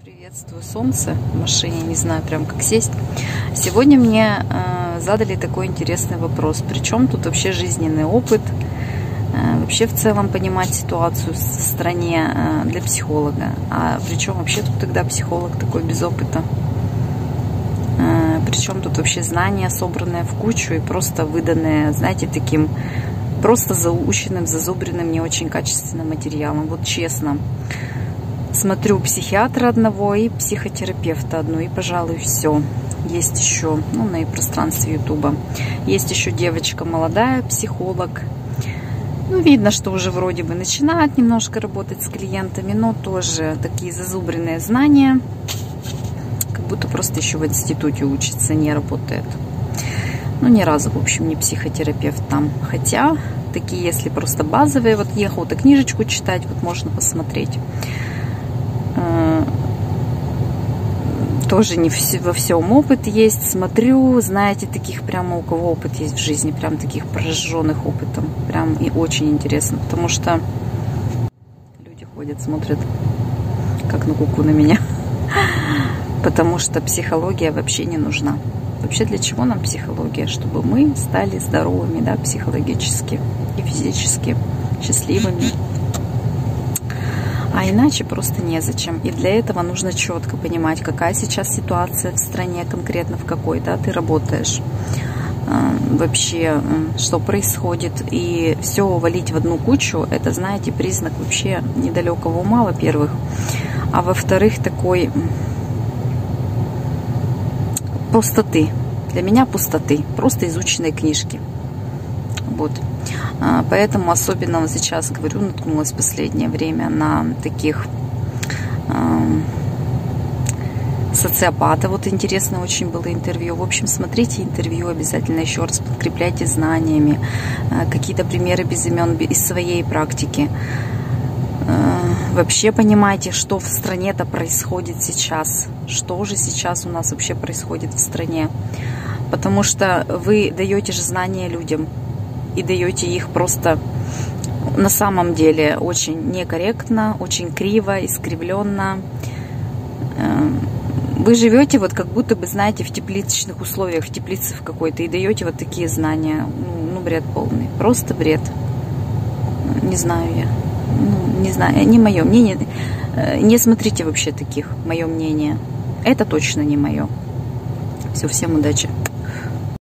Приветствую, солнце в машине, не знаю прям как сесть. Сегодня мне задали такой интересный вопрос. Причем тут вообще жизненный опыт, вообще в целом понимать ситуацию в стране для психолога. А причем вообще тут тогда психолог такой без опыта. Причем тут вообще знания, собранные в кучу и просто выданные, знаете, таким просто заученным, зазубренным, не очень качественным материалом. Вот честно. Смотрю психиатра одного и психотерапевта одну, и, пожалуй, все. Есть еще, на пространстве Ютуба, есть еще девочка молодая, психолог. Видно, что уже вроде бы начинает немножко работать с клиентами, но тоже такие зазубренные знания, как будто просто еще в институте учится, не работает. Ни разу, в общем, не психотерапевт там. Хотя, такие, если просто базовые, вот ехал-то книжечку читать, вот можно посмотреть. Тоже не во всем опыт есть. Смотрю, знаете, таких прямо у кого опыт есть в жизни, прям таких прожженных опытом. Прям и очень интересно, потому что люди ходят, смотрят, как на куку на меня. Потому что психология вообще не нужна. Вообще для чего нам психология? Чтобы мы стали здоровыми, да, психологически и физически счастливыми. А иначе просто незачем. И для этого нужно четко понимать, какая сейчас ситуация в стране, конкретно в какой, да, ты работаешь. Вообще, что происходит. И все валить в одну кучу, это, знаете, признак вообще недалекого ума, во-первых. А во-вторых, такой пустоты. Для меня пустоты. Просто изученные книжки. Вот. Поэтому особенно вот сейчас, говорю, наткнулась в последнее время на таких социопатов. Вот интересно очень было интервью. В общем, смотрите интервью обязательно еще раз, подкрепляйте знаниями. Какие-то примеры без имен из своей практики. Вообще понимаете, что в стране-то происходит сейчас. Что же сейчас у нас вообще происходит в стране. Потому что вы даете же знания людям. И даете их просто на самом деле очень некорректно, очень криво, искривленно. Вы живете вот как будто бы, знаете, в тепличных условиях, в теплице в какой-то, и даете вот такие знания. Бред полный. Просто бред. Не знаю я. Не знаю, не мое мнение. Не смотрите вообще таких, мое мнение. Это точно не мое. Все, всем удачи.